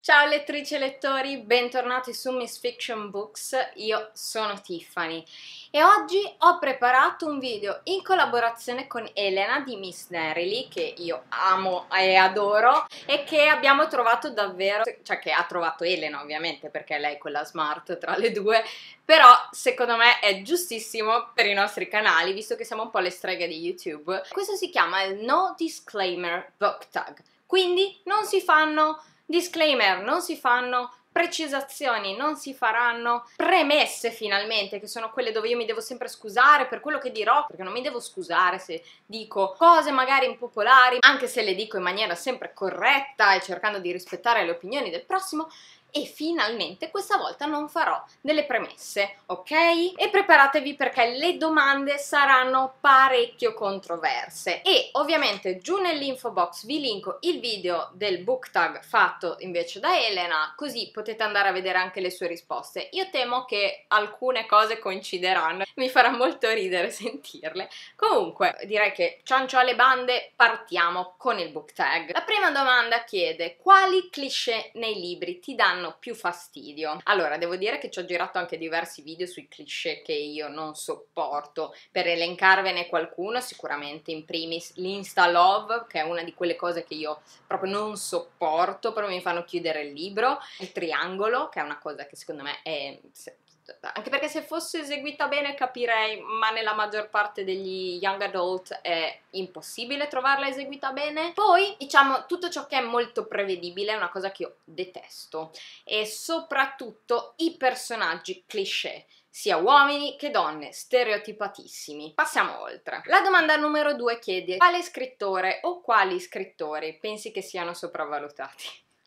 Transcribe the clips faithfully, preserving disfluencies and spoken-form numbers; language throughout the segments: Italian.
Ciao lettrici e lettori, bentornati su Miss Fiction Books, io sono Tiffany e oggi ho preparato un video in collaborazione con Elena di Miss Nerily, che io amo e adoro e che abbiamo trovato davvero, cioè che ha trovato Elena ovviamente perché lei è quella smart tra le due, però secondo me è giustissimo per i nostri canali visto che siamo un po' le streghe di YouTube. Questo si chiama il No Disclaimer Book Tag, quindi non si fanno disclaimer, non si fanno precisazioni, non si faranno premesse finalmente, che sono quelle dove io mi devo sempre scusare per quello che dirò, perché non mi devo scusare se dico cose magari impopolari, anche se le dico in maniera sempre corretta e cercando di rispettare le opinioni del prossimo. E finalmente questa volta non farò delle premesse, ok? E preparatevi perché le domande saranno parecchio controverse e ovviamente giù nell'info box vi linko il video del book tag fatto invece da Elena, così potete andare a vedere anche le sue risposte. Io temo che alcune cose coincideranno, mi farà molto ridere sentirle. Comunque direi che ciancio alle bande, partiamo con il book tag. La prima domanda chiede: quali cliché nei libri ti danno più fastidio? Allora, devo dire che ci ho girato anche diversi video sui cliché che io non sopporto. Per elencarvene qualcuno, sicuramente in primis l'insta love, che è una di quelle cose che io proprio non sopporto, però mi fanno chiudere il libro. Il triangolo, che è una cosa che secondo me è... anche perché se fosse eseguita bene capirei, ma nella maggior parte degli young adult è impossibile trovarla eseguita bene. Poi, diciamo, tutto ciò che è molto prevedibile è una cosa che io detesto, e soprattutto i personaggi cliché, sia uomini che donne, stereotipatissimi. Passiamo oltre. La domanda numero due chiede: quale scrittore o quali scrittori pensi che siano sopravvalutati?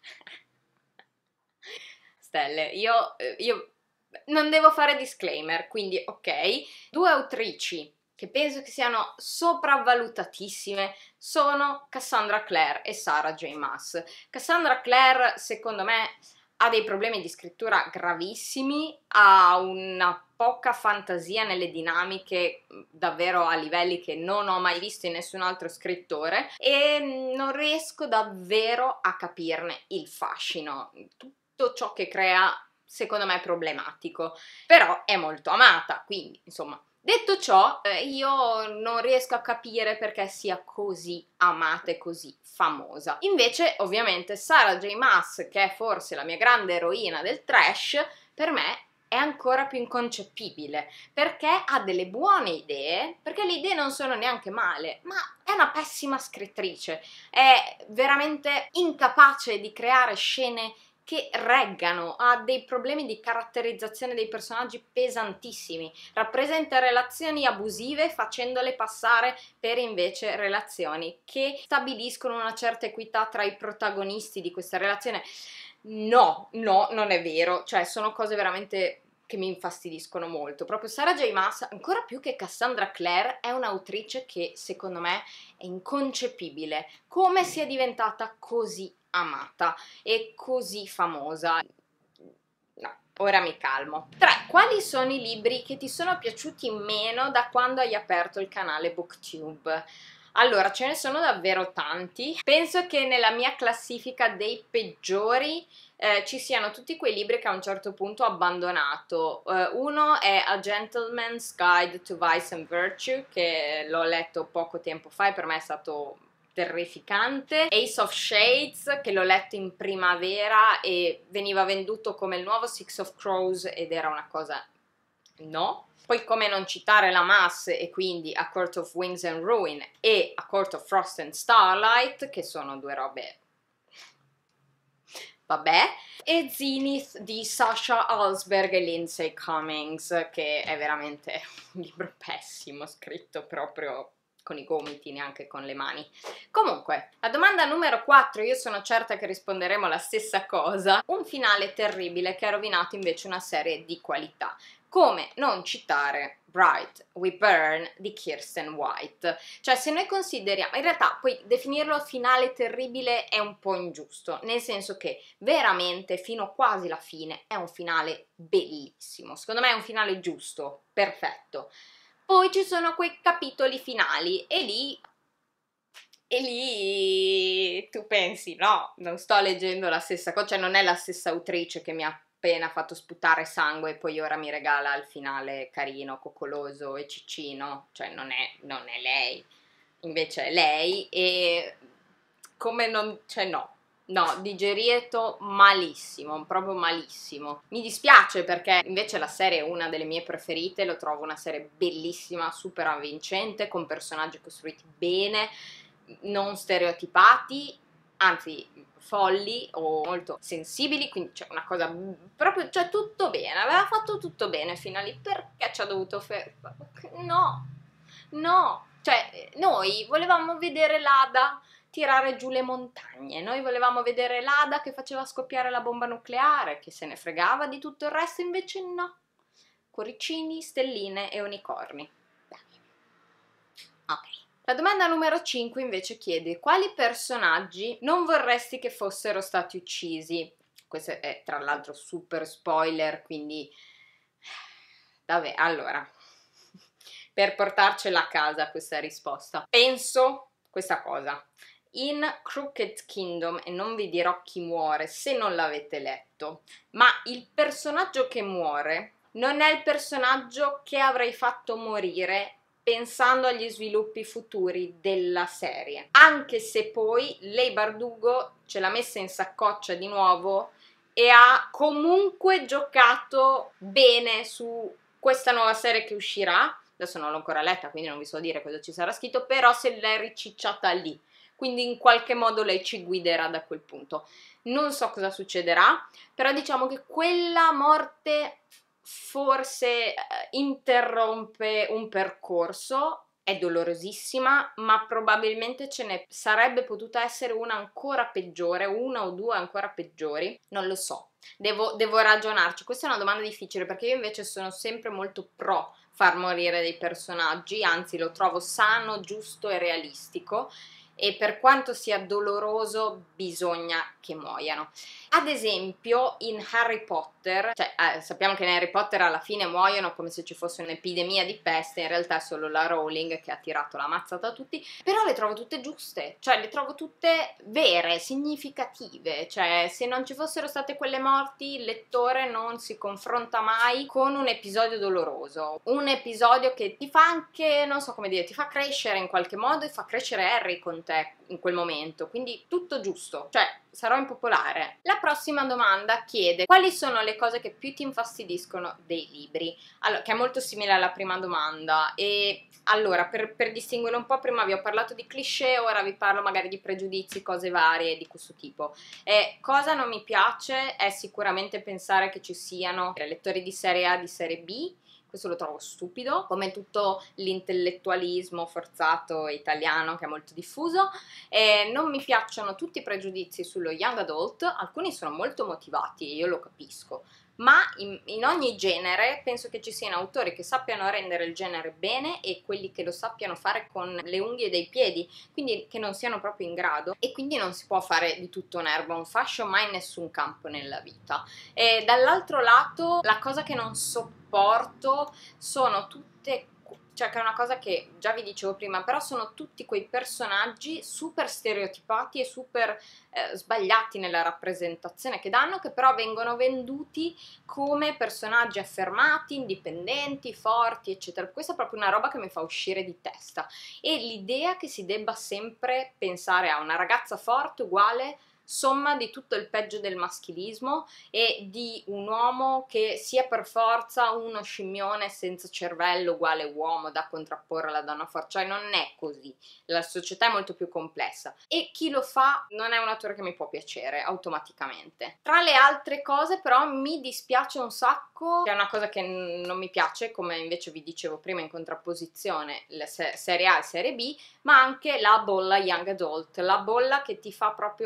Stelle, io... io non devo fare disclaimer, quindi ok. Due autrici che penso che siano sopravvalutatissime sono Cassandra Clare e Sarah J. Maas. Cassandra Clare, secondo me, ha dei problemi di scrittura gravissimi, ha una poca fantasia nelle dinamiche, davvero a livelli che non ho mai visto in nessun altro scrittore, e non riesco davvero a capirne il fascino. Tutto ciò che crea secondo me è problematico, però è molto amata, quindi insomma. Detto ciò, eh, io non riesco a capire perché sia così amata e così famosa. Invece, ovviamente, Sarah J. Maas, che è forse la mia grande eroina del trash, per me è ancora più inconcepibile, perché ha delle buone idee, perché le idee non sono neanche male, ma è una pessima scrittrice, è veramente incapace di creare scene che reggano, ha dei problemi di caratterizzazione dei personaggi pesantissimi, rappresenta relazioni abusive facendole passare per invece relazioni che stabiliscono una certa equità tra i protagonisti di questa relazione. No, no, non è vero, cioè sono cose veramente che mi infastidiscono molto. Proprio Sarah J. Maas, ancora più che Cassandra Clare, è un'autrice che secondo me è inconcepibile come sia diventata così amata e così famosa. No, ora mi calmo. tre. Quali sono i libri che ti sono piaciuti meno da quando hai aperto il canale BookTube? Allora, ce ne sono davvero tanti. Penso che nella mia classifica dei peggiori eh, ci siano tutti quei libri che a un certo punto ho abbandonato. Uh, uno è A Gentleman's Guide to Vice and Virtue, che l'ho letto poco tempo fa e per me è stato terrificante. Ace of Shades, che l'ho letto in primavera e veniva venduto come il nuovo Six of Crows ed era una cosa... no. Poi come non citare la Maas e quindi A Court of Wings and Ruin e A Court of Frost and Starlight, che sono due robe... vabbè. E Zenith di Sasha Alsberg e Lindsay Cummings, che è veramente un libro pessimo, scritto proprio con i gomiti, neanche con le mani. Comunque, la domanda numero quattro, io sono certa che risponderemo la stessa cosa. Un finale terribile che ha rovinato invece una serie di qualità. Come non citare Bright We Burn di Kirsten White. Cioè, se noi consideriamo, in realtà poi definirlo finale terribile è un po' ingiusto, nel senso che veramente fino quasi alla fine è un finale bellissimo. Secondo me è un finale giusto, perfetto. Poi ci sono quei capitoli finali e lì E lì tu pensi, no, non sto leggendo la stessa cosa, cioè non è la stessa autrice che mi ha appena fatto sputare sangue e poi ora mi regala il finale carino, coccoloso e ciccino, cioè non è, non è lei, invece è lei e come non, cioè no. No, Digerieto malissimo, proprio malissimo. Mi dispiace perché invece la serie è una delle mie preferite, lo trovo una serie bellissima, super avvincente, con personaggi costruiti bene, non stereotipati, anzi folli o molto sensibili, quindi c'è una cosa proprio, cioè tutto bene, aveva fatto tutto bene fino a lì, perché ci ha dovuto fare? No, no, cioè noi volevamo vedere l'Ada tirare giù le montagne, noi volevamo vedere l'Ada che faceva scoppiare la bomba nucleare, che se ne fregava di tutto il resto, invece no, cuoricini, stelline e unicorni. Dai. Ok. La domanda numero cinque invece chiede: quali personaggi non vorresti che fossero stati uccisi? Questo è tra l'altro super spoiler, quindi vabbè, allora, per portarcela a casa questa risposta, penso questa cosa. In Crooked Kingdom, e non vi dirò chi muore se non l'avete letto, ma il personaggio che muore non è il personaggio che avrei fatto morire pensando agli sviluppi futuri della serie, anche se poi Leigh Bardugo ce l'ha messa in saccoccia di nuovo e ha comunque giocato bene su questa nuova serie che uscirà. Adesso non l'ho ancora letta, quindi non vi so dire cosa ci sarà scritto, però se l'è ricicciata lì, quindi in qualche modo lei ci guiderà da quel punto. Non so cosa succederà, però diciamo che quella morte forse eh, interrompe un percorso, è dolorosissima, ma probabilmente ce ne sarebbe potuta essere una ancora peggiore, una o due ancora peggiori, non lo so. Devo, devo ragionarci, questa è una domanda difficile perché io invece sono sempre molto pro far morire dei personaggi, anzi lo trovo sano, giusto e realistico, e per quanto sia doloroso bisogna che muoiano. Ad esempio in Harry Potter, cioè eh, sappiamo che in Harry Potter alla fine muoiono come se ci fosse un'epidemia di peste, in realtà è solo la Rowling che ha tirato la mazzata a tutti, però le trovo tutte giuste, cioè le trovo tutte vere, significative, cioè se non ci fossero state quelle morti il lettore non si confronta mai con un episodio doloroso, un episodio che ti fa anche, non so come dire, ti fa crescere in qualche modo e fa crescere Harry con te in quel momento, quindi tutto giusto, cioè sarò impopolare. La prossima domanda chiede: quali sono le cose che più ti infastidiscono dei libri? Allora, che è molto simile alla prima domanda, e allora per, per distinguere un po', prima vi ho parlato di cliché, ora vi parlo magari di pregiudizi, cose varie di questo tipo. E cosa non mi piace è sicuramente pensare che ci siano lettori di serie A, di serie B. Questo lo trovo stupido, come tutto l'intellettualismo forzato italiano che è molto diffuso. E non mi piacciono tutti i pregiudizi sullo young adult, alcuni sono molto motivati e io lo capisco, ma in, in ogni genere penso che ci siano autori che sappiano rendere il genere bene e quelli che lo sappiano fare con le unghie dei piedi, quindi che non siano proprio in grado, e quindi non si può fare di tutto un'erba un fascio mai in nessun campo nella vita. E dall'altro lato la cosa che non sopporto sono tutte, cioè che è una cosa che già vi dicevo prima, però sono tutti quei personaggi super stereotipati e super eh, sbagliati nella rappresentazione che danno, che però vengono venduti come personaggi affermati, indipendenti, forti, eccetera. Questa è proprio una roba che mi fa uscire di testa, e l'idea che si debba sempre pensare a una ragazza forte uguale somma di tutto il peggio del maschilismo e di un uomo che sia per forza uno scimmione senza cervello uguale uomo da contrapporre alla donna forte, cioè non è così, la società è molto più complessa e chi lo fa non è un autore che mi può piacere automaticamente. Tra le altre cose però mi dispiace un sacco, che è una cosa che non mi piace, come invece vi dicevo prima in contrapposizione la serie A e serie B, ma anche la bolla young adult, la bolla che ti fa proprio stare al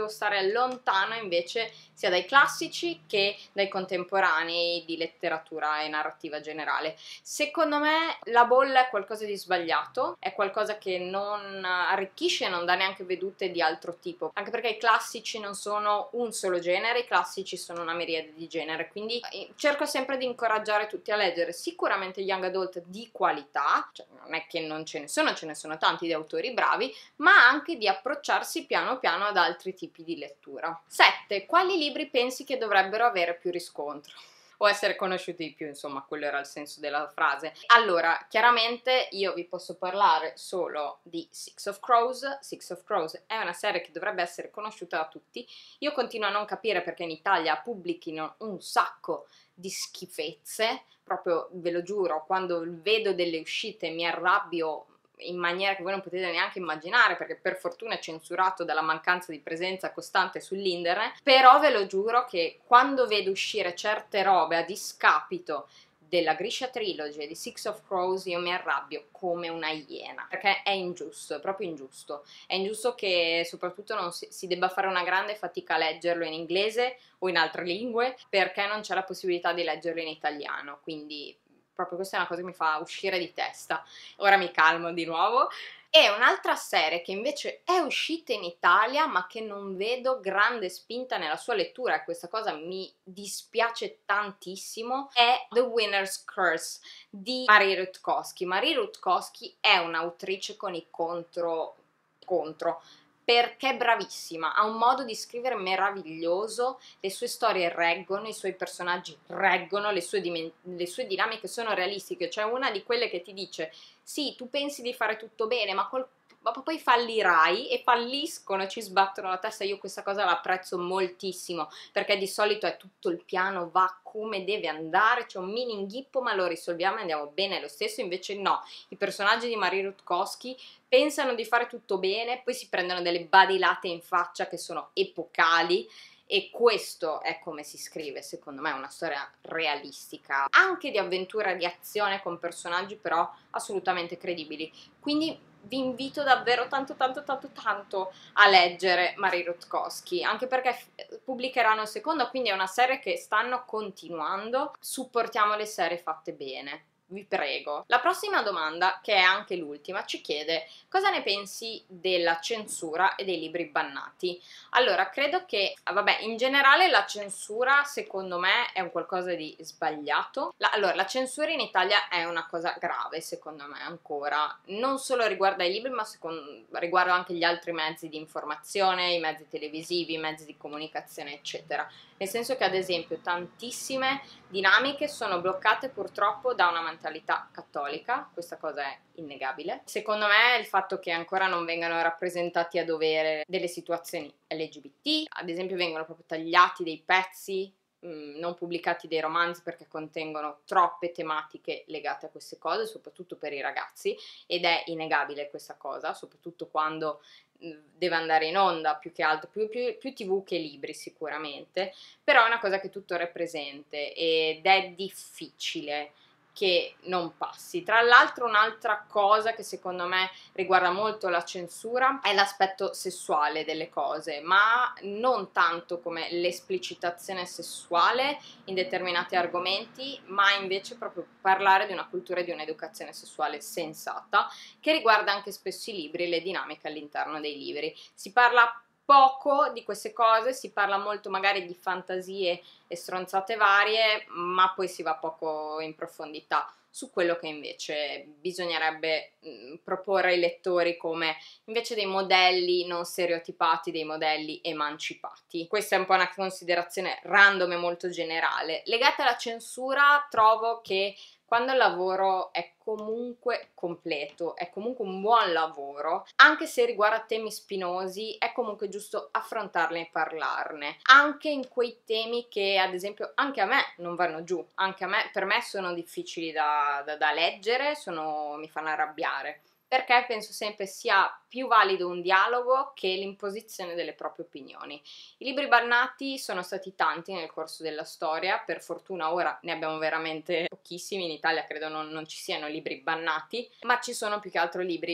allontana invece sia dai classici che dai contemporanei di letteratura e narrativa generale. Secondo me la bolla è qualcosa di sbagliato, è qualcosa che non arricchisce e non dà neanche vedute di altro tipo, anche perché i classici non sono un solo genere, i classici sono una miriade di genere, quindi cerco sempre di incoraggiare tutti a leggere sicuramente young adult di qualità, cioè non è che non ce ne sono, ce ne sono tanti di autori bravi, ma anche di approcciarsi piano piano ad altri tipi di lettura. sette. Quali libri pensi che dovrebbero avere più riscontro? O essere conosciuti di più, insomma, quello era il senso della frase. Allora, chiaramente io vi posso parlare solo di Six of Crows. Six of Crows è una serie che dovrebbe essere conosciuta da tutti. Io continuo a non capire perché in Italia pubblichino un sacco di schifezze, proprio ve lo giuro, quando vedo delle uscite mi arrabbio in maniera che voi non potete neanche immaginare, perché per fortuna è censurato dalla mancanza di presenza costante sull'internet, però ve lo giuro che quando vedo uscire certe robe a discapito della Grisha Trilogy e di Six of Crows io mi arrabbio come una iena, perché è ingiusto, è proprio ingiusto. È ingiusto che soprattutto non si, si debba fare una grande fatica a leggerlo in inglese o in altre lingue, perché non c'è la possibilità di leggerlo in italiano, quindi proprio questa è una cosa che mi fa uscire di testa. Ora mi calmo di nuovo. E un'altra serie che invece è uscita in Italia ma che non vedo grande spinta nella sua lettura, e questa cosa mi dispiace tantissimo, è The Winner's Curse di Marie Rutkowski. Marie Rutkowski è un'autrice con i contro contro perché è bravissima, ha un modo di scrivere meraviglioso, le sue storie reggono, i suoi personaggi reggono, le sue, le sue dinamiche sono realistiche, cioè una di quelle che ti dice sì, tu pensi di fare tutto bene, ma, col, ma poi fallirai, e falliscono, ci sbattono la testa. Io questa cosa la apprezzo moltissimo, perché di solito è tutto il piano, va come deve andare, c'è un mini inghippo ma lo risolviamo e andiamo bene lo stesso. Invece no, i personaggi di Marie Rutkowski pensano di fare tutto bene, poi si prendono delle badilate in faccia che sono epocali, e questo è come si scrive, secondo me, una storia realistica, anche di avventura, di azione, con personaggi però assolutamente credibili. Quindi vi invito davvero tanto tanto tanto tanto a leggere Marie Rutkowski, anche perché pubblicheranno il secondo, quindi è una serie che stanno continuando. Supportiamo le serie fatte bene, vi prego. La prossima domanda, che è anche l'ultima, ci chiede cosa ne pensi della censura e dei libri bannati. Allora, credo che, vabbè, in generale la censura secondo me è un qualcosa di sbagliato. La, allora, la censura in Italia è una cosa grave, secondo me, ancora. Non solo riguarda i libri, ma secondo, riguarda anche gli altri mezzi di informazione, i mezzi televisivi, i mezzi di comunicazione, eccetera. Nel senso che, ad esempio, tantissime dinamiche sono bloccate purtroppo da una mentalità cattolica, questa cosa è innegabile. Secondo me il fatto che ancora non vengano rappresentati a dovere delle situazioni L G B T, ad esempio vengono proprio tagliati dei pezzi, mh, non pubblicati dei romanzi perché contengono troppe tematiche legate a queste cose, soprattutto per i ragazzi, ed è innegabile questa cosa, soprattutto quando deve andare in onda, più che altro, più, più, più tv che libri sicuramente, però è una cosa che è tuttora presente ed è difficile che non passi. Tra l'altro un'altra cosa che secondo me riguarda molto la censura è l'aspetto sessuale delle cose, ma non tanto come l'esplicitazione sessuale in determinati argomenti, ma invece proprio parlare di una cultura e di un'educazione sessuale sensata, che riguarda anche spesso i libri e le dinamiche all'interno dei libri. Si parla poco di queste cose, si parla molto magari di fantasie e stronzate varie, ma poi si va poco in profondità su quello che invece bisognerebbe mh, proporre ai lettori come invece dei modelli non stereotipati, dei modelli emancipati. Questa è un po' una considerazione random e molto generale. Legata alla censura, trovo che quando il lavoro è comunque completo, è comunque un buon lavoro, anche se riguarda temi spinosi, è comunque giusto affrontarne e parlarne, anche in quei temi che ad esempio anche a me non vanno giù, anche a me, per me sono difficili da, da, da leggere, sono, mi fanno arrabbiare, perché penso sempre sia più valido un dialogo che l'imposizione delle proprie opinioni. I libri bannati sono stati tanti nel corso della storia, per fortuna ora ne abbiamo veramente pochissimi, in Italia credo non, non ci siano libri bannati, ma ci sono più che altro libri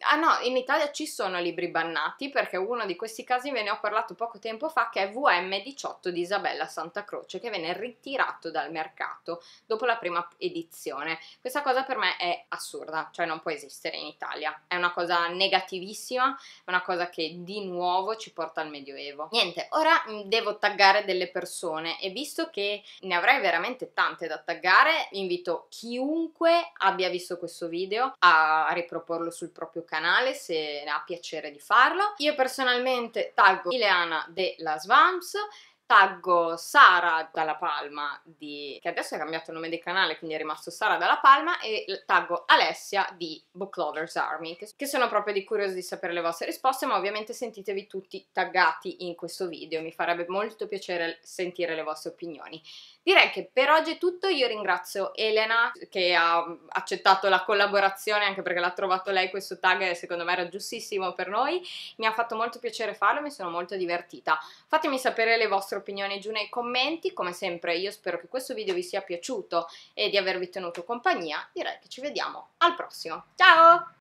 Ah no, in Italia ci sono libri bannati, perché uno di questi casi ve ne ho parlato poco tempo fa, che è V M diciotto di Isabella Santa Croce, che venne ritirato dal mercato dopo la prima edizione. Questa cosa per me è assurda, cioè non può esistere in Italia, è una cosa negativissima, è una cosa che di nuovo ci porta al Medioevo. Niente, ora devo taggare delle persone e visto che ne avrei veramente tante da taggare, invito chiunque abbia visto questo video a riproporlo sul proprio canale se ha piacere di farlo. Io personalmente taggo Ileana della Svamps, taggo Sara Dalla Palma, di, che adesso ha cambiato il nome del canale, quindi è rimasto Sara Dalla Palma, e taggo Alessia di Book Lovers Army, che, che sono proprio di curiosa di sapere le vostre risposte, ma ovviamente sentitevi tutti taggati in questo video, mi farebbe molto piacere sentire le vostre opinioni. Direi che per oggi è tutto, io ringrazio Elena che ha accettato la collaborazione, anche perché l'ha trovato lei questo tag e secondo me era giustissimo per noi, mi ha fatto molto piacere farlo, mi sono molto divertita. Fatemi sapere le vostre opinioni giù nei commenti, come sempre io spero che questo video vi sia piaciuto e di avervi tenuto compagnia, direi che ci vediamo al prossimo, ciao!